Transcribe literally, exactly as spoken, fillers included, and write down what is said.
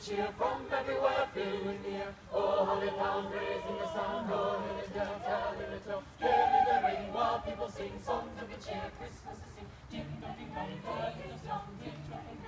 cheer from everywhere filling the air. Oh, holly town raising the sound, oh, hill is down, telling the tale. Giving the ring while people sing songs of good cheer. Christmas is in. Ding dong, ding dong, ding dong, ding dong, ding dong.